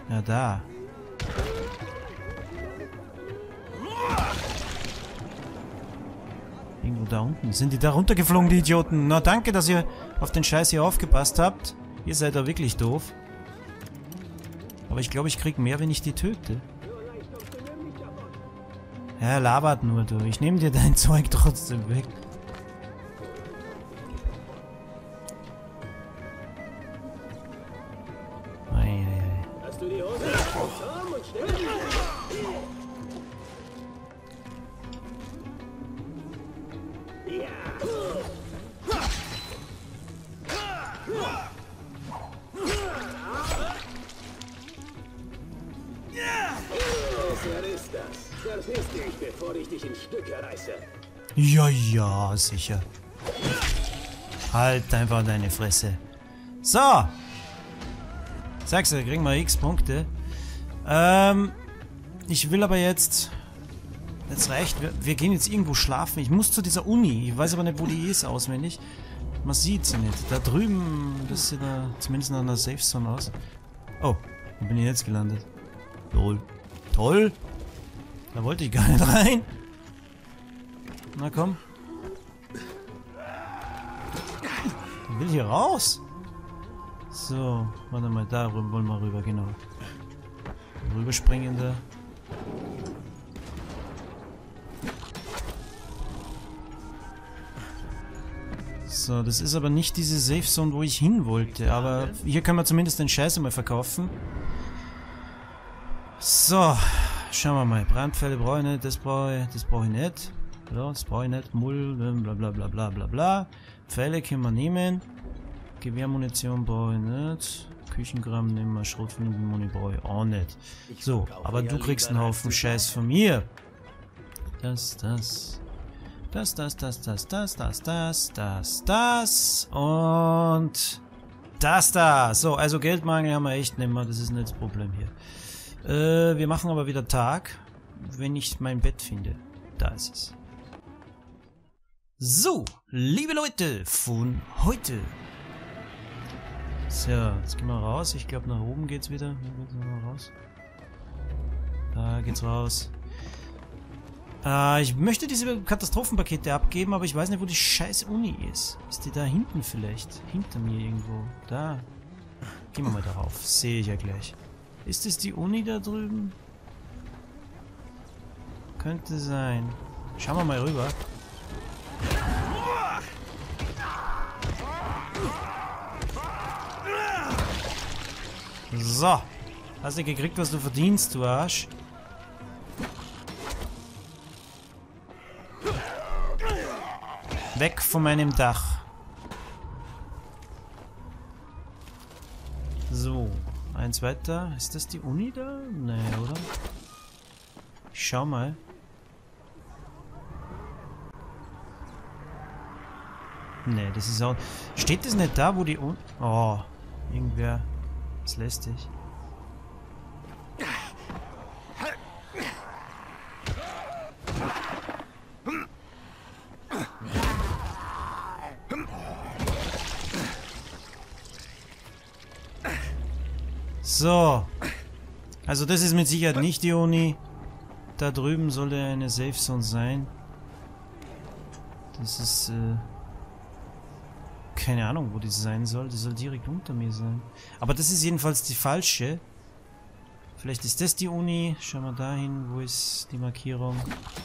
Ja, da. Irgendwo da unten. Sind die da runtergeflogen, die Idioten? Na, danke, dass ihr auf den Scheiß hier aufgepasst habt. Ihr seid da wirklich doof. Aber ich glaube, ich krieg mehr, wenn ich die töte. Ja, labert nur, du. Ich nehme dir dein Zeug trotzdem weg. Hast du die Hose? Komm und stell dich. Ist das? Verpiss dich, bevor ich dich in Stücke reiße. Ja, ja, sicher. Halt einfach deine Fresse. So. Sagst du, kriegen wir X Punkte. Ich will aber jetzt... Jetzt reicht. Wir gehen jetzt irgendwo schlafen. Ich muss zu dieser Uni. Ich weiß aber nicht, wo die ist auswendig. Man sieht sie nicht. Da drüben, das sieht da zumindest nach einer Safe Zone aus. Oh, wo bin ich jetzt gelandet? Toll. Toll. Da wollte ich gar nicht rein. Na komm. Ich will hier raus. So, warte mal, da wollen wir rüber, genau. Rüberspringen da. So, das ist aber nicht diese Safe Zone, wo ich hin wollte. Aber hier können wir zumindest den Scheiß einmal verkaufen. So, schauen wir mal. Brandpfeile brauche ich nicht, das brauche ich nicht. Ja, das brauche ich nicht. Mull, bla bla bla bla bla bla. Pfeile können wir nehmen. Gewehrmunition brauche ich nicht. Küchenkram nehmen wir. Schrotflintenmuni brauche ich auch nicht. So, aber du kriegst einen Haufen Scheiß von mir. Das und das da. So, also Geldmangel haben wir echt nicht mehr. Das ist nicht das Problem hier. Wir machen aber wieder Tag, wenn ich mein Bett finde. Da ist es. So, liebe Leute von heute. So, jetzt gehen wir raus. Ich glaube, nach oben geht's wieder. Raus. Da geht's raus. Ich möchte diese Katastrophenpakete abgeben, aber ich weiß nicht, wo die scheiß Uni ist. Ist die da hinten vielleicht? Hinter mir irgendwo. Da. Gehen wir mal darauf. Sehe ich ja gleich. Ist es die Uni da drüben? Könnte sein. Schauen wir mal rüber. So. Hast du gekriegt, was du verdienst, du Arsch? Weg von meinem Dach. So. Eins weiter. Ist das die Uni da? Nee, oder? Ich schau mal. Nee, das ist auch... Steht das nicht da, wo die Uni... Oh. Irgendwer... ist lästig. So. Also das ist mit Sicherheit nicht die Uni. Da drüben sollte eine Safe Zone sein. Das ist, keine Ahnung, wo die sein soll. Die soll direkt unter mir sein. Aber das ist jedenfalls die falsche. Vielleicht ist das die Uni. Schauen wir da hin. Wo ist die Markierung?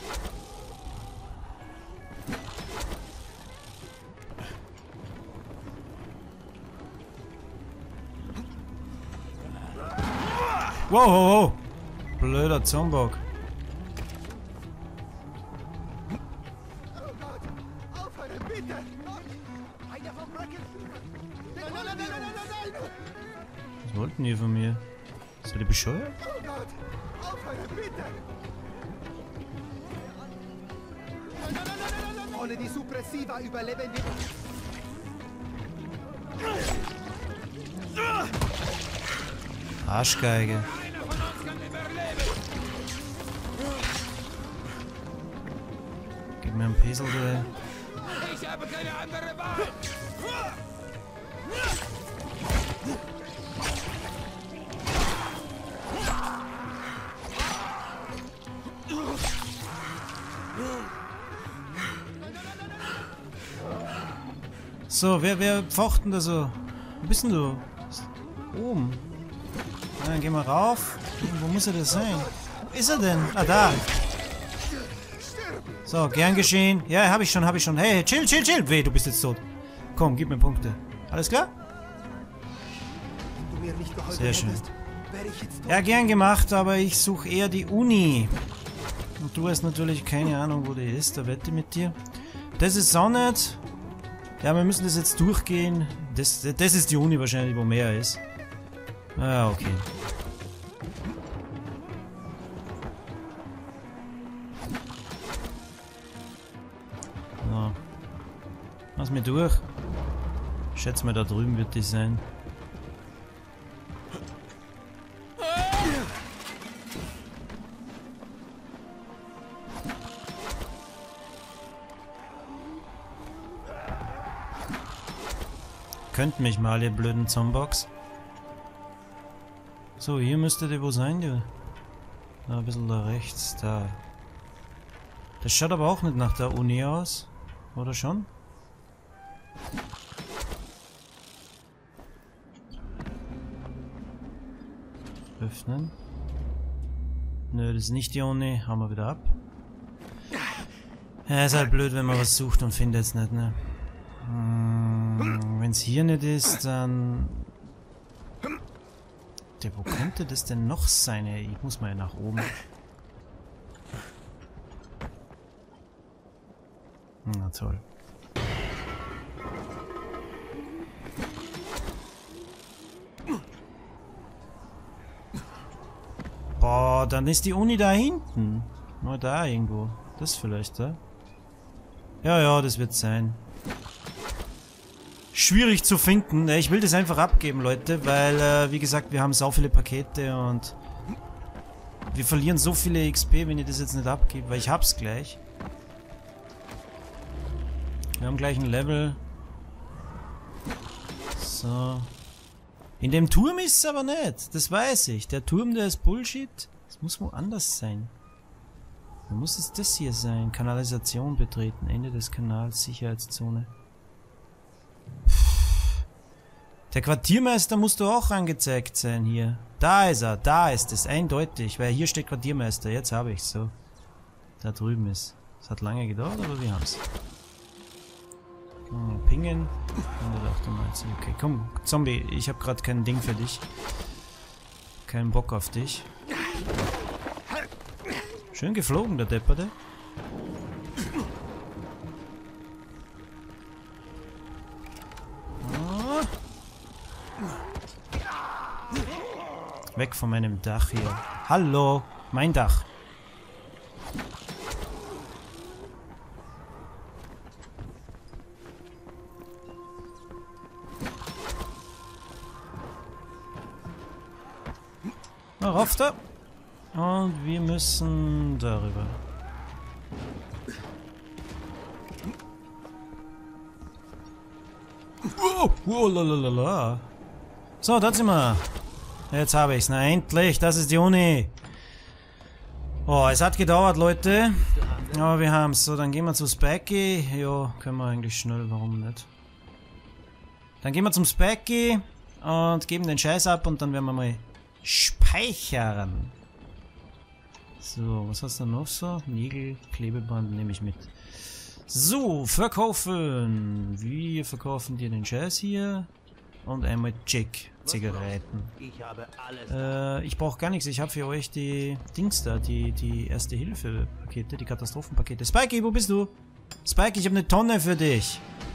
Wow, wow, wow. Blöder Zombok. Aufhören, bitte! Einer von Bracken! Nein! Was wollten die von mir? Seid ihr bescheuert? Oh Gott! Aufhören, bitte! Ohne die Suppressiva überleben wir. Arschgeige. Gib mir einen Pesel, du. Ich habe keine andere Wahl. So, wer pfaucht denn da so? Wo bist denn du? Oben. Dann gehen wir rauf. Wo muss er das sein? Wo ist er denn? Ah, da. So, gern geschehen. Ja, hab ich schon. Hey, chill. Weh, du bist jetzt tot. Komm, gib mir Punkte. Alles klar? Wenn du mir nicht geholfen Sehr schön. hättest, wäre ich jetzt tot. Ja, gern gemacht, aber ich suche eher die Uni. Und du hast natürlich keine Ahnung, wo die ist. Da wette ich mit dir. Das ist auch nicht. Ja, wir müssen das jetzt durchgehen. Das ist die Uni wahrscheinlich, wo mehr ist. Ah, okay. So. Lass mir durch. Schätze mal, da drüben wird die sein. Könnt mich mal, ihr blöden Zombox. So, hier müsste der wo sein, du. Da ein bisschen da rechts, da. Das schaut aber auch nicht nach der Uni aus. Oder schon? Öffnen. Nö, das ist nicht die Uni. Hauen wir wieder ab. Ja, ist halt blöd, wenn man was sucht und findet es nicht, ne? Wenn es hier nicht ist, dann... Wo könnte das denn noch sein, ey? Ich muss mal nach oben. Na toll. Boah, dann ist die Uni da hinten. Nur da irgendwo. Das vielleicht, da? Ja, das wird sein. Schwierig zu finden. Ich will das einfach abgeben, Leute, weil, wie gesagt, wir haben so viele Pakete und wir verlieren so viele XP, wenn ich das jetzt nicht abgebe, weil ich hab's gleich. Wir haben gleich ein Level. So. In dem Turm ist es aber nicht. Das weiß ich. Der Turm, der ist Bullshit. Das muss woanders sein. Dann muss es das hier sein. Kanalisation betreten. Ende des Kanals. Sicherheitszone. Der Quartiermeister muss doch auch angezeigt sein hier. Da ist er. Da ist es. Eindeutig. Weil hier steht Quartiermeister. Jetzt habe ich es so. Da drüben ist. Es hat lange gedauert, aber wir haben es. Pingen. 198. Okay, komm, Zombie. Ich habe gerade kein Ding für dich. Keinen Bock auf dich. Schön geflogen, der Depperte. Oh. Weg von meinem Dach hier. Hallo, mein Dach. Rauf da. Und wir müssen darüber. Oh, lalalala. So, da sind wir. Jetzt habe ich's. Na endlich, das ist die Uni. Oh, es hat gedauert, Leute. Aber wir haben's. So, dann gehen wir zu Spiky. Jo, können wir eigentlich schnell, warum nicht? Dann gehen wir zum Spiky und geben den Scheiß ab und dann werden wir mal speichern. So, was hast du noch so? Nägel, Klebeband nehme ich mit. So, verkaufen. Wir verkaufen dir den Scheiß hier. Und einmal Zigaretten. Ich brauche gar nichts. Ich habe für euch die Dings da, die Erste-Hilfe-Pakete, die Katastrophenpakete. Spikey, wo bist du? Spikey, ich habe eine Tonne für dich.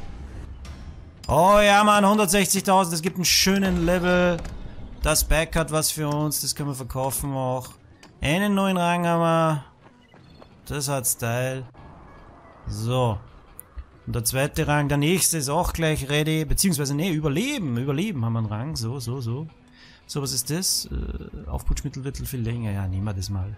Oh ja, Mann, 160.000. Das gibt einen schönen Level. Das Bike hat was für uns, das können wir verkaufen auch. Einen neuen Rang haben wir. Das hat Style. So. Und der zweite Rang, der nächste ist auch gleich ready. Beziehungsweise, ne, Überleben. Überleben haben wir einen Rang. So. So, was ist das? Aufputschmittel wird viel länger. Ja, nehmen wir das mal.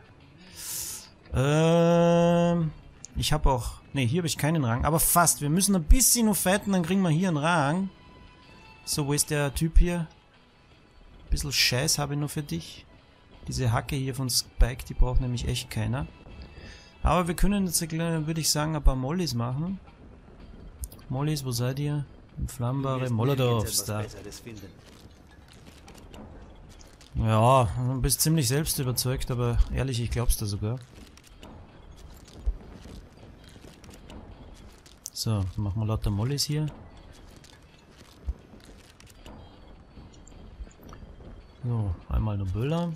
Ich habe auch... Ne, hier habe ich keinen Rang. Aber fast. Wir müssen ein bisschen nur fighten, dann kriegen wir hier einen Rang. So, wo ist der Typ hier? Ein bisschen Scheiß habe ich nur für dich. Diese Hacke hier von Spike, die braucht nämlich echt keiner. Aber wir können jetzt, würde ich sagen, ein paar Mollys machen. Mollys, wo seid ihr? Entflammbare Molotovs da. Ja, du bist ziemlich selbst überzeugt, aber ehrlich, ich glaub's dir sogar. So, machen wir lauter Mollis hier. So, einmal eine Böller.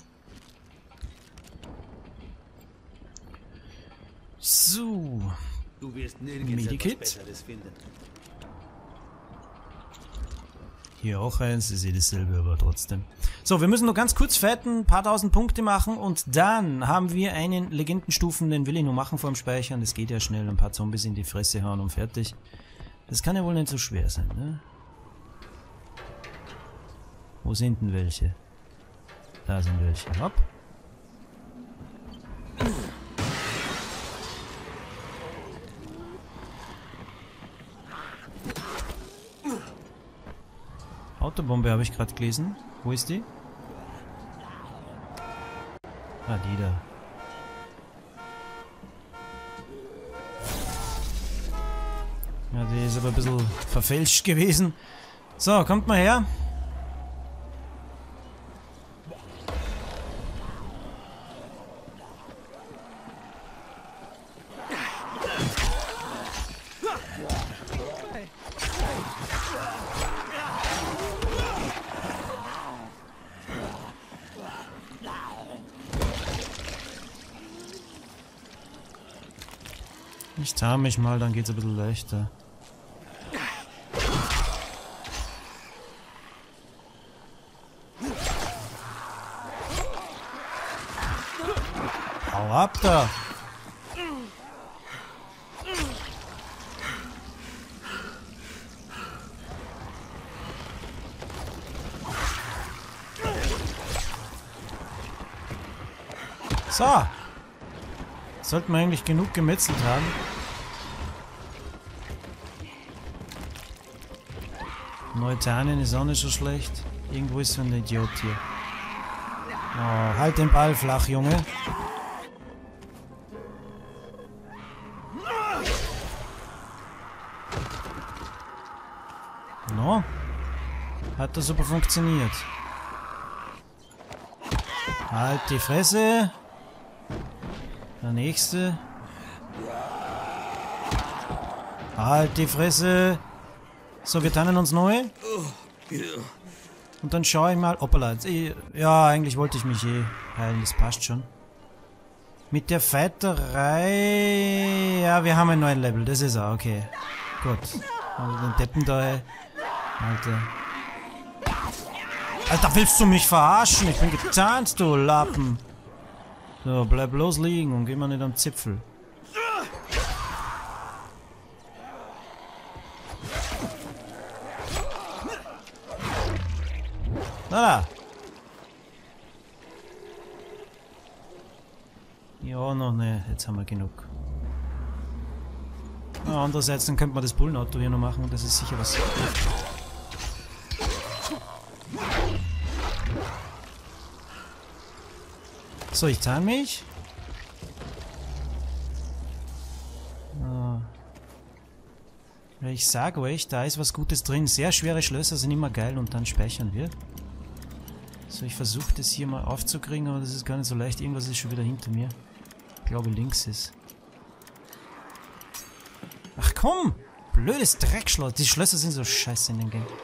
So. Du wirst nirgends Medikit. etwas Besseres finden. Hier auch eins, ist eh dasselbe, aber trotzdem. So, wir müssen nur ganz kurz fighten, ein paar tausend Punkte machen und dann haben wir einen Legendenstufen, den will ich nur machen vor dem Speichern. Das geht ja schnell, ein paar Zombies in die Fresse hauen und fertig. Das kann ja wohl nicht so schwer sein, ne? Wo sind denn welche? Da sind welche. Hopp. Autobombe habe ich gerade gelesen. Wo ist die? Ah, die da. Ja, die ist aber ein bisschen verfälscht gewesen. So, kommt mal her. Ich tarn mich mal, dann geht's ein bisschen leichter. Hau ab da! So! Sollten wir eigentlich genug gemetzelt haben. Neutanien ist auch nicht so schlecht. Irgendwo ist so ein Idiot hier. Oh, halt den Ball flach, Junge. No. Hat das super funktioniert. Halt die Fresse. Der nächste. Halt die Fresse. So, wir tannen uns neu. Und dann schaue ich mal. Hoppala. Ja, eigentlich wollte ich mich eh heilen. Das passt schon. Mit der Fighterei. Ja, wir haben ein neues Level. Das ist auch okay. Gut. Also den Deppen da. Alter. Alter, willst du mich verarschen? Ich bin getarnt, du Lappen. So, bleib bloß liegen und geh mal nicht am Zipfel. Na. Ja, noch ne. Jetzt haben wir genug. Ja, andererseits, dann könnte man das Bullenauto hier noch machen. Das ist sicher was. So, ich tarn mich. Ich sage euch, da ist was Gutes drin. Sehr schwere Schlösser sind immer geil und dann speichern wir. So, ich versuche das hier mal aufzukriegen, aber das ist gar nicht so leicht. Irgendwas ist schon wieder hinter mir. Ich glaube, links ist. Ach komm! Blödes Dreckschloss. Die Schlösser sind so scheiße in dem Game.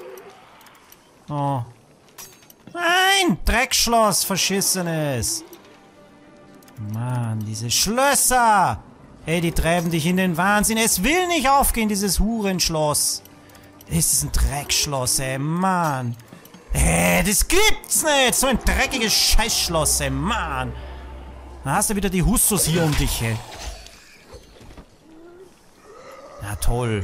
Oh. Nein! Dreckschloss! Verschissenes! Mann, diese Schlösser! Ey, die treiben dich in den Wahnsinn. Es will nicht aufgehen, dieses Hurenschloss. Es ist ein Dreckschloss, ey, Mann. Ey, das gibt's nicht. So ein dreckiges Scheißschloss, ey, Mann. Da hast du wieder die Hussos hier um dich, ey. Na toll.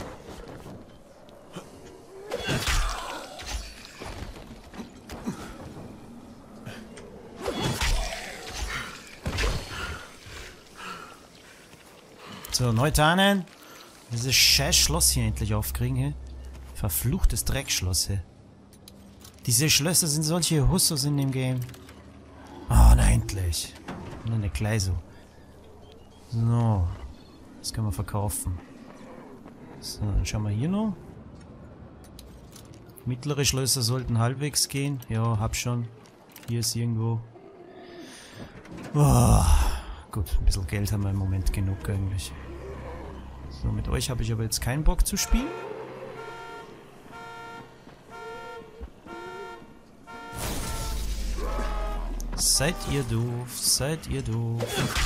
So, neu tarnen. Dieses scheiß Schloss hier endlich aufkriegen, hey. Verfluchtes Dreckschloss, hey. Diese Schlösser sind solche Hussos in dem Game. Oh, na endlich. Nur nicht gleich so. So. Das können wir verkaufen. So, dann schauen wir hier noch. Mittlere Schlösser sollten halbwegs gehen. Ja, hab schon. Hier ist irgendwo. Oh, gut, ein bisschen Geld haben wir im Moment genug eigentlich. So, mit euch habe ich aber jetzt keinen Bock zu spielen. Seid ihr doof, seid ihr doof.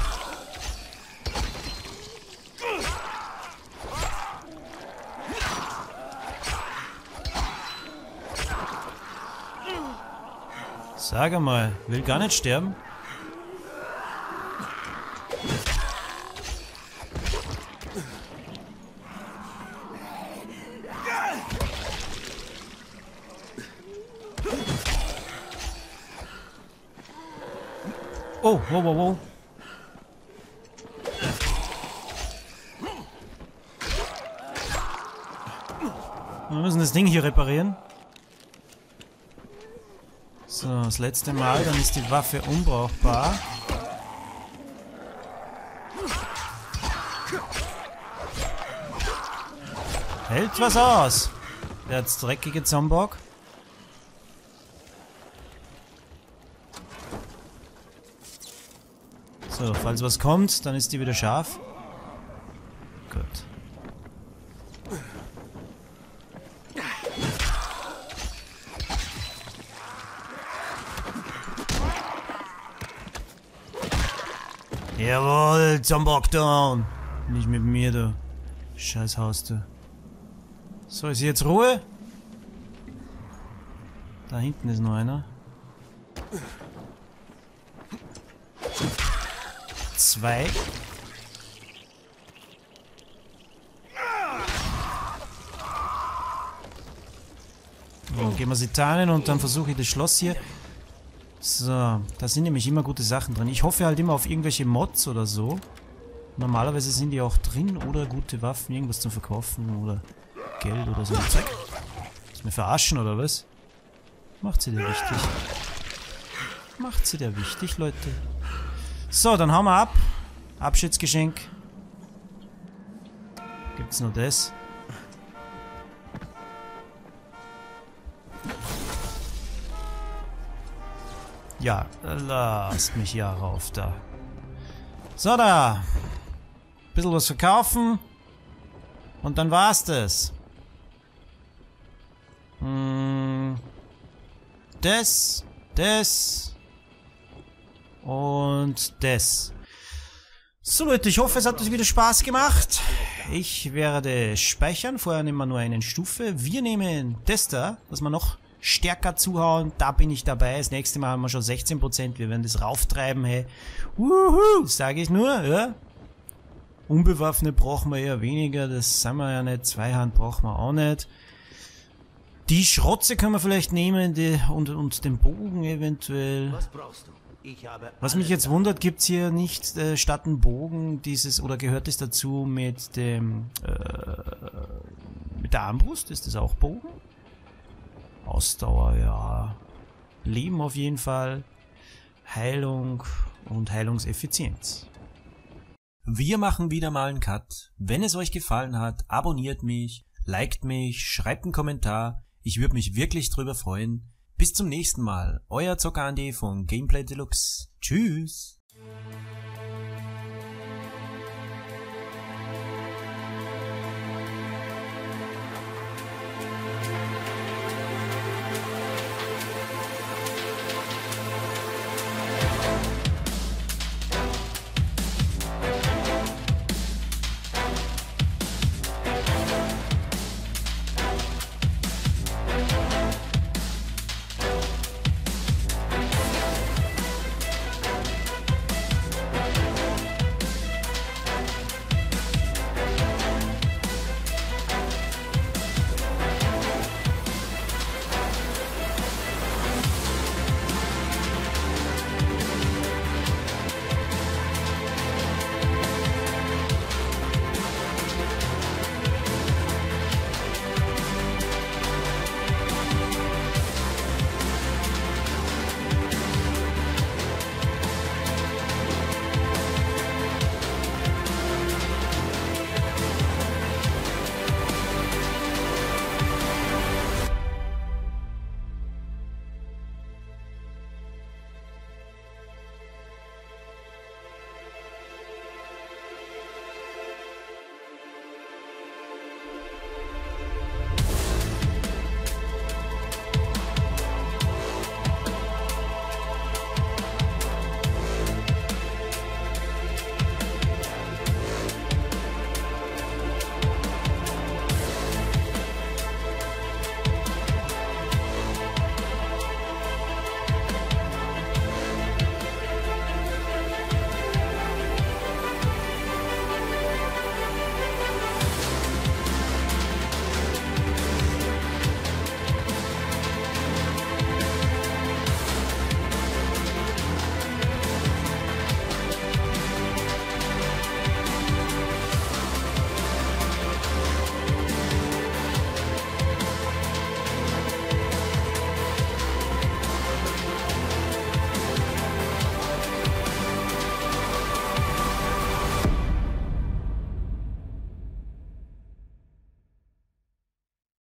Sag mal, will gar nicht sterben? Oh, wow, wow, wow. Wir müssen das Ding hier reparieren. So, das letzte Mal, dann ist die Waffe unbrauchbar. Hält was aus. Der hat's dreckige Zombok. So, falls was kommt, dann ist die wieder scharf. Gut. Jawohl, Zombok down. Nicht mit mir, du. Scheiß Haus, du. So, ist hier jetzt Ruhe? Da hinten ist noch einer. 2. So, gehen wir sie tarnen und dann versuche ich das Schloss hier. So, da sind nämlich immer gute Sachen drin. Ich hoffe halt immer auf irgendwelche Mods oder so. Normalerweise sind die auch drin oder gute Waffen, irgendwas zum Verkaufen oder Geld oder so. Zeig. Ist mir verarschen oder was? Macht sie der wichtig. Macht sie der wichtig, Leute. So, dann hauen wir ab. Abschiedsgeschenk. Gibt's nur das? Ja, lasst mich ja rauf da. So, da. Bisschen was verkaufen. Und dann war's das. Das. Und das. So Leute, ich hoffe, es hat euch wieder Spaß gemacht. Ich werde speichern. Vorher nehmen wir nur eine Stufe. Wir nehmen das da, dass wir noch stärker zuhauen. Da bin ich dabei. Das nächste Mal haben wir schon 16%. Wir werden das rauftreiben, hey. Wuhu, sage ich nur, ja. Unbewaffnet brauchen wir eher weniger. Das sind wir ja nicht. Zweihand brauchen wir auch nicht. Die Schrotze können wir vielleicht nehmen und den Bogen eventuell. Was brauchst du? Was mich jetzt wundert, gibt's hier nicht statt einen Bogen dieses, oder gehört es dazu mit dem, mit der Armbrust? Ist das auch Bogen? Ausdauer, ja. Leben auf jeden Fall. Heilung und Heilungseffizienz. Wir machen wieder mal einen Cut. Wenn es euch gefallen hat, abonniert mich, liked mich, schreibt einen Kommentar. Ich würde mich wirklich drüber freuen. Bis zum nächsten Mal. Euer Zocker Andi von Gameplay Deluxe. Tschüss.